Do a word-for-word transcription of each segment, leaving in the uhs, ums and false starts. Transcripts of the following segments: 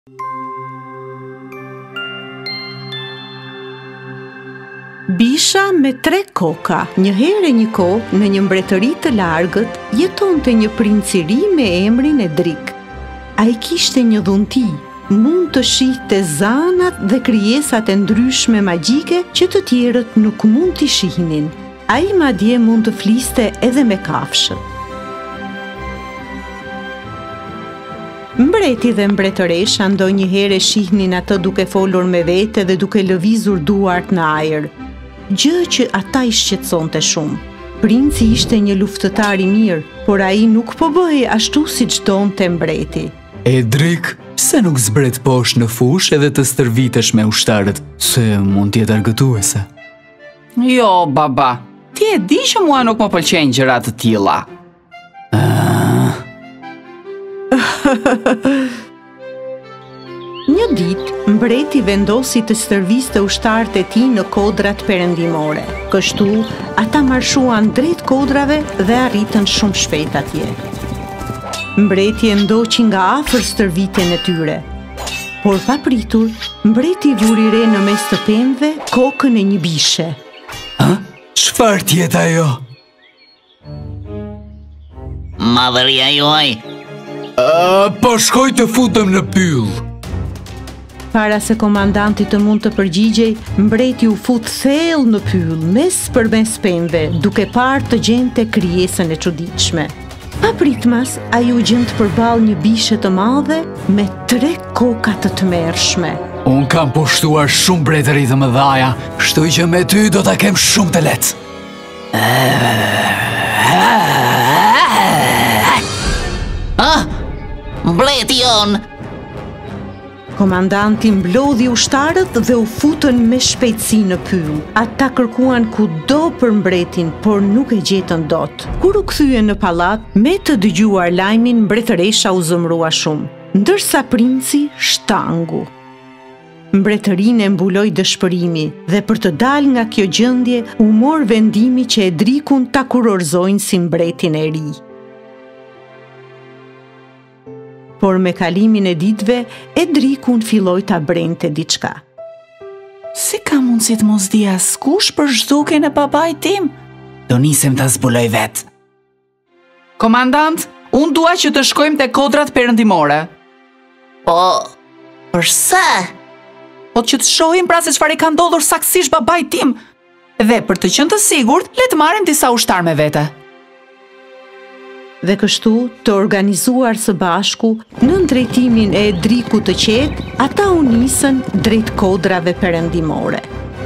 Bisha me tre koka. Një herë e një kohë, në një mbretëri të largët, jetonte një princiri me emrin Edrik. Ai kishte një dhunti, mund të shihte zanat dhe krijesat e ndryshme magjike që të tjerët nuk mund t'i shihnin. Ai madje mund të fliste edhe me kafshët. Mbreti dhe mbretëresha ndonjëherë e shihnin atë duke folur me vete dhe duke lëvizur duart në ajër, gjë që ata i shqetësonte shumë. Princi ishte një luftëtar i mirë, por ai nuk po bëhej ashtu siç donte mbreti. Edrik, pse nuk zbret poshtë në fushë edhe të stërvitesh me ushtarët, se mund t'jetë argëtuese? Jo, baba, ti e di që mua nuk më pëlqejnë gjëra të tilla. Një ditë, mbreti vendosi të stërviste ushtarët e tij në kodrat perëndimore. Kështu, ata marshuan drejt kodrave dhe arritën shumë shpejt atje. Mbreti e ndoqi nga afër stërvitjen e tyre. Por papritur, mbreti vuri re në mes të pemëve kokën e një bishe. Ha? Çfarë tjetë ajo? Madhëria juaj. Uh, po shkoj të futem në pyll. Para se komandanti të mund të përgjigjej, mbreti u fut thellë në pyll, mes përmes pemëve, duke parë të gjente krijesën e çuditshme. Papritmas, ai u gjend përballë një bishe të madhe me tre koka të tmerrshme. Un kam pushtuar shumë mbretëri të mëdhaja, kështu që me ty do ta kem shumë të lehtë. Ah, mbreti jon! Komandanti mblodhi ushtarët dhe u futën me shpejtësi në pyll. Ata kërkuan kudo për mbretin, por nuk e gjetën dot. Kur u kthye në pallat, me të dëgjuar lajmin, mbretëresha u zëmrua shumë, ndërsa princi shtangu. Mbretërinë e mbuloi dëshpërimi dhe për të dalë nga kjo gjendje u mor vendimi që Edrikun ta kurorëzojnë si mbretin e ri. Por me kalimin e ditëve, Edrikun filloi ta brente diçka. Si ka mundësi të mos di askush për zhdukjen e babait tim? Do nisem ta zbuloj vet. Komandant, unë dua që të shkojmë te kodrat perëndimore. Po, përse? Po që të shohim pra se çfarë ka ndodhur saktësisht babait tim. Dhe për të qenë të sigurt, le të marrim disa ushtar me vete. Dhe kështu, të organizuar së bashku, në drejtimin e Edrikut të qetë, ata u nisën drejt kodrave perëndimore.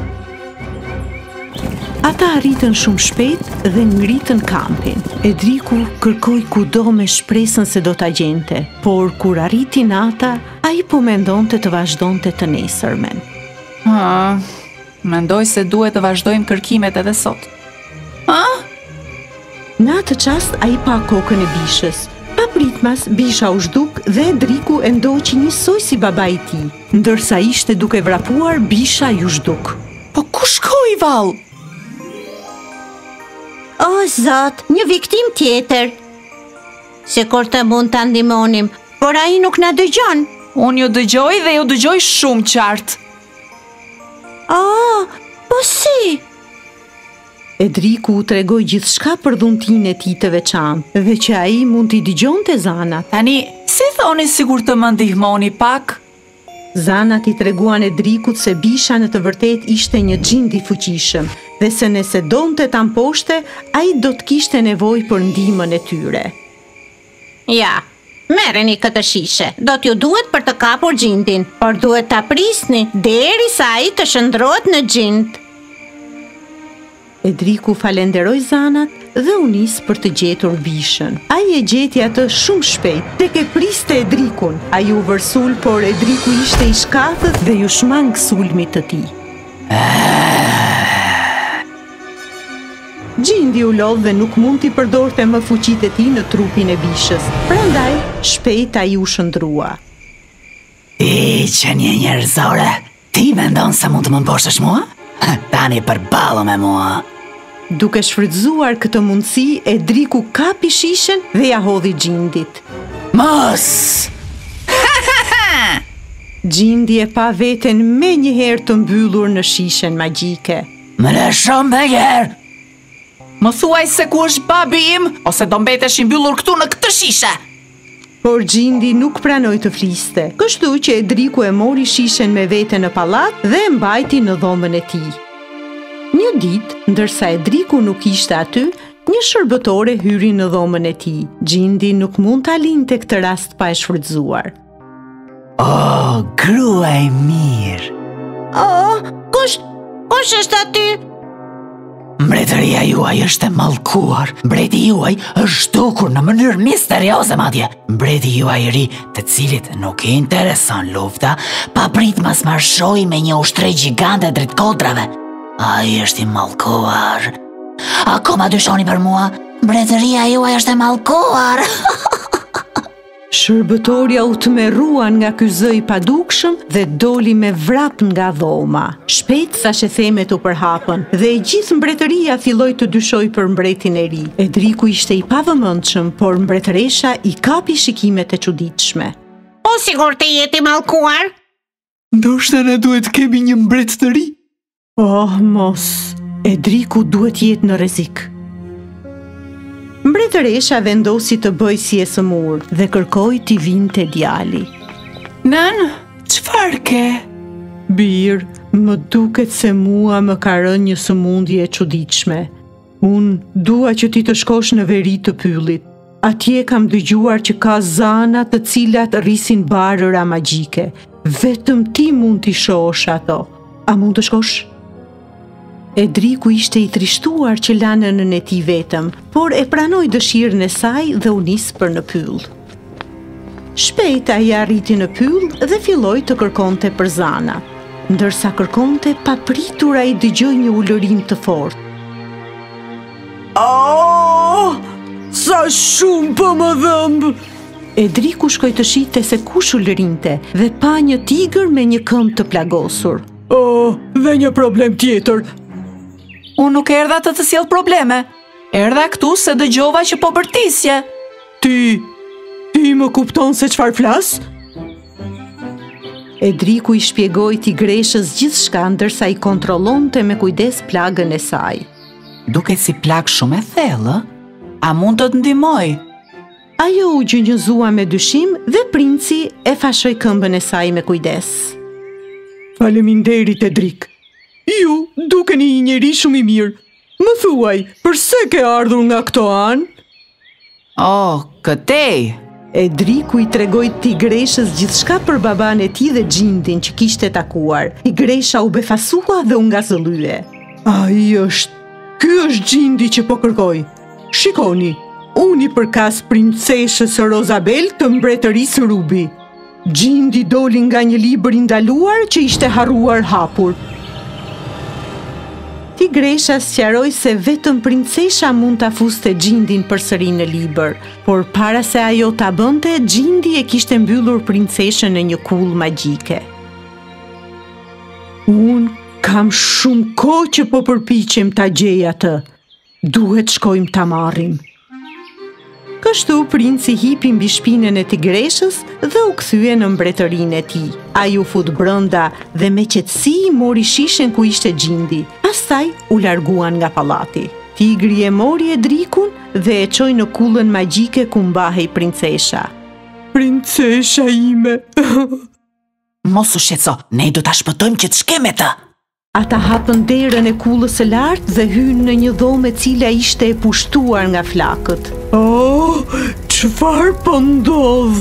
Ata arritën shumë shpejt dhe ngritën kampin. Edriku kërkoi kudo me shpresën se do ta gjente, por kur arriti nata, ai po mendonte të vazhdonte të nesërmen. Ah, mendoj se duhet të vazhdojmë kërkimet edhe sot. Ah? Në atë qast, a i pa kokën e bishës. Pa pritmas, bisha u zhduk dhe Edriku e ndoqi njësoj si baba i tij, ndërsa ishte duke vrapuar, bisha ju zhduk. Po ku shkoi vall? O, zot, një viktim tjetër. Se kur të mund të ndihmonim, por ai nuk na dëgjon. Unë ju dëgjoj dhe ju dëgjoj shumë qartë. Oh, po si? Edriku u tregoi gjithçka për dhuntinë e tij të veçantë dhe që ai mund t'i dëgjonte zanat. Tani, si thoni sigur të më ndihmoni pak? Zanat i treguan Edrikut se bisha në të vërtet ishte një xhind i fuqishëm dhe se nëse donte ta mposhte, ai do të kishte nevojë për ndihmën e tyre. Ja, merreni këtë shishe. Do t'ju duhet për të kapur xhindin, por duhet ta prisni derisa ai të shndrohet në xhind. Edriku falenderoi zanat dhe u nis për të gjetur bishën. Ai e gjeti atë shumë shpejt, tek e priste Edrikun. Ai u vërsul, por Edriku ishte i shkatët dhe ju shmang sulmit të tij. Gjindi u lodh dhe nuk mund t'i përdorte më fuqitë e tij në trupin e bishës. Prandaj, shpejt ai u shndrua. Ti që një njerëzore, ti mendon se mund të më mposhtësh mua? Tani përballo me mua. Duke shfrytzuar këtë mundësi, Edriku kapi shishen dhe ja hodhi xhindit. Mos! Gjindi e pa veten me njëherë të mbyllur në shishen magjike. Më lëshon me njerë! Më thuaj se ku është babi im, ose do mbetesh i mbyllur këtu në këtë shishe. Por Gjindi nuk pranoi të fliste, kështu që Edriku e mori shishen me vete në pallat dhe e mbajti në dhomën e tij. Një ditë, ndërsa Edriku nuk ishte aty, një shërbëtore hyri në dhomën e tij. Gjindi nuk mund ta linte këtë rast pa e shfrytzuar. Oh, grua e mirë! Oh, kush, kush është aty? Mbretëria juaj është e mallkuar. Mbreti juaj është dukur në mënyrë misterioze madje. Mbreti juaj i ri, të cilit nuk i intereson lufta, pa prit mas marshoj me një ushtri gjigante drejt kodrave. Ai është i mallkuar. Akoma dyshoni për mua? Mbretëria juaj është e mallkuar. Shërbëtorja u tmerruan nga ky zë i padukshëm dhe doli me vrap nga dhoma. Shpejt thashë themet u përhapën dhe e gjithë mbretëria filloi të dyshoj për mbretin e ri. Edriku ishte i pavëmendshëm, por mbretëresha i kapi shikimet e çuditshme. Po sigur të jeti mallkuar? Ndoshta ne duhet kemi një mbret të ri. Oh, mos. Edriku duhet jetë në rrezik. Mbretëresha vendosi të bëj si e sëmur dhe kërkoi t'i vinte djali. Nën, çfarë ke? Bir, më duket se mua më ka rënë një sëmundje e çuditshme. Unë dua që ti të shkosh në veri të pyllit. Atje kam dëgjuar që ka zana të cilat rrisin barëra magjike. Vetëm ti mund t'i shohësh ato. A mund të shkosh? Edriku ishte i trishtuar që la nënën e tij vetëm, por e pranoi dëshirën e saj dhe u nis për në pyll. Shpejt ai arriti në pyll dhe filloi të kërkonte për zana. Ndërsa kërkonte, papritur ai dëgjoi një ulërim të fortë. Oh, sa shumë po më dhëmb! Edriku shkoi të shite se kush ulërinte dhe pa një tigër me një këmbë të plagosur. Oh, dhe një problem tjetër. Unë nuk erdha të të sjell probleme. Erdha këtu se dëgjova që po bërtisje. Ti, ti më kupton se çfarë flas? Edriku i shpjegoi tigreshës gjithçka ndërsa i kontrollonte me kujdes plagën e saj. Duket si plagë shumë e thellë. A mund të të ndihmoj? Ajo u gjënjëzua me dyshim dhe princi e fashoi këmbën e saj me kujdes. Faleminderit, Edrik. Ju dukeni një njeri shumë i mirë. Më thuaj, përse ke ardhur nga këto anë? Oh, këtej! Edriku i tregoi tigreshës gjithçka për baban e tij dhe Gjindin që kishte takuar. Tigresha u befasua dhe u ngazëllye. Ai është, ky është Gjindi që po kërkoj. Shikoni, unë i përkas princeshës Rozabel të mbretërisë Rubi. Gjindi doli nga një libër i ndaluar që ishte harruar hapur. Tigresha sqaroi se vetëm princesha mund ta fuste Gjindin përsëri në libër, por para se ajo ta bënte, Gjindi e kishte mbyllur princeshën në një kull magjike. Unë kam shumë kohë që po përpiqem ta gjej atë. Duhet shkojmë ta marrim. Kështu princi hipi mbi shpinën e tigreshës dhe u kthye në mbretërinë e tij. Ai u fut brenda dhe me qetësi mori shishen ku ishte Gjindi. Pastaj u larguan nga pallati. Tigri e mori Edrikun dhe e çoi në kullën magjike ku mbahej princesha. Princesha ime. Mos u shqetëso, ne do ta shpëtojmë që të shkeme të. Ata hapën derën e kullës së lartë dhe hynë në një dhomë e cila ishte e pushtuar nga flakët. Oh, çfarë po ndodh?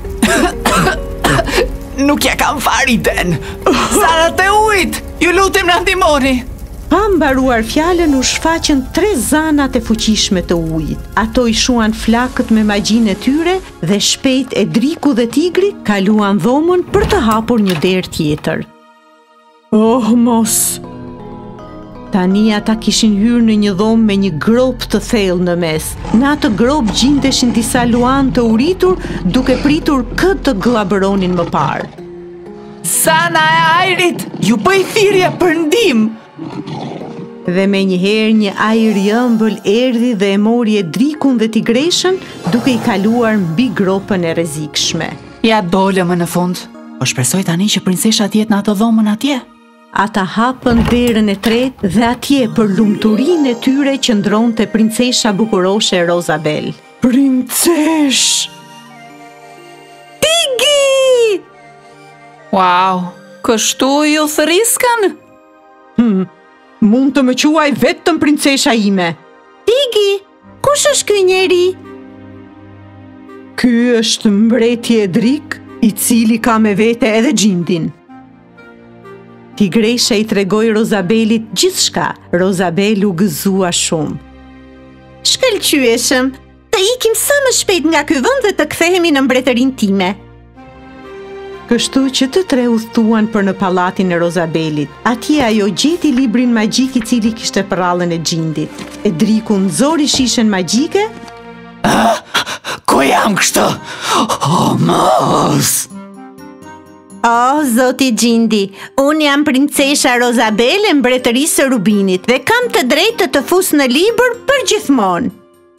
Nuk ja kam fare iden. Sarat e ujit, ju lutem na ndihmoni. Pa mbaruar fjalën u shfaqën tre zanat e fuqishme të ujit. Ato i shuan flakët me magjinë e tyre dhe shpejt Edriku dhe Tigri kaluan dhomën për të hapur një derë tjetër. Oh, mos! Tani ata kishin hyrë në një dhomë me një grop të thellë në mes. Në atë grop gjindeshin disa luan të uritur, duke pritur këtë të glabëronin më parë. Zana e ajrit, ju bëj thirrje për ndihmë. Dhe me njëherë një ajër i ëmbël erdhi dhe e mori Edrikun dhe Tigreshën, duke i kaluar mbi gropën e rrezikshme. Ja dole më në fund. Po shpresoj tani që princesha tjetë në ato dhomën atje. Ata hapën derën e tretë dhe atje për lumturinë e tyre qëndronte princesha bukuroshe Rosabel. Princesh! Tigi! Wow, kështu ju thëriskan? Hmm, mund të më quaj vetëm princesha ime. Tigi, kush është ky njeri? Ky është mbreti Edric, i cili ka me vete edhe gjindin. Tigresha i tregoi Rosabelit gjithçka. Rosabel u gëzua shumë. Shkëlqyeshëm, të ikim sa më shpejt nga ky vend dhe të kthehemi në mbretërinë time. Kështu që të tre udhëtuan për në pallatin e Rosabelit. Atje ajo gjeti librin magjik i cili kishte përrallën e gjindit. Edriku nxori shishen magjike. Ah, ku jam kështu? Oh, mos! O, oh, zoti gjindi, unë jam princesha Rosabel e mbretërisë së Rubinit dhe kam të drejtë të të fus në libër për gjithmonë.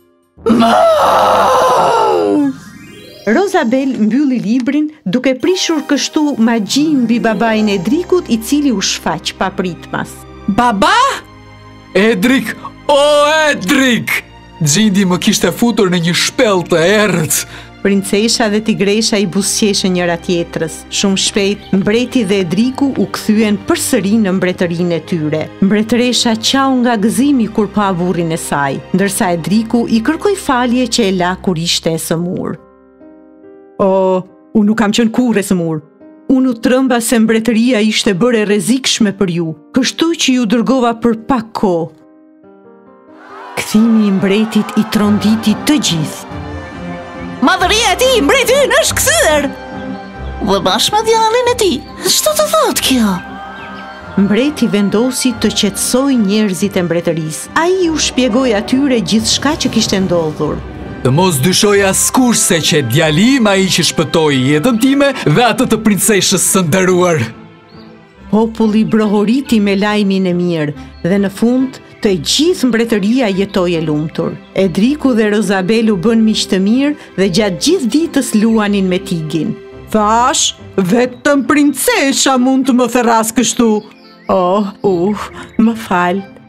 Mos! Rosabel mbylli librin duke prishur kështu magjin mbi babain e Edrikut, i cili u shfaq pa pritmas. Baba? Edric, o Edric! Gjindi më kishte futur në një shpellë të errët. Princesha dhe tigresha i buzëqeshën njëra tjetrës. Shumë shpejt, mbreti dhe Edriku u kthyen përsëri në mbretërinë e tyre. Mbretëresha qau nga gëzimi kur pa burrin e saj, ndërsa Edriku i kërkoi falje që e la kur ishte e sëmur. O, unë nuk kam qenë kurrë e sëmur. Unë u trëmba se mbretëria ishte bërë e rrezikshme për ju, kështu që ju dërgova për pak kohë. Kthimi i mbretit i tronditi të gjithë. Madhëria e ti, mbreti ynë është kthyer! Dhe bashkë me djalin e ti, ç'do të thotë kjo? Mbreti vendosi të qetësoj njerëzit e mbretërisë. Ai u shpjegoi atyre gjithçka që kishte ndodhur. Të mos dyshoj askush se që djalim ai që shpëtoi jetën time dhe atë të princeshës së nderuar. Populli brohoriti me lajmin e mirë dhe në fund të gjithë mbretëria jetoi e lumtur. Edriku dhe Rosabel u bën miq të mirë dhe gjatë gjithë ditës luanin me Tigin. Thash, vetëm princesha mund të më therras kështu. Oh, uh, më fal.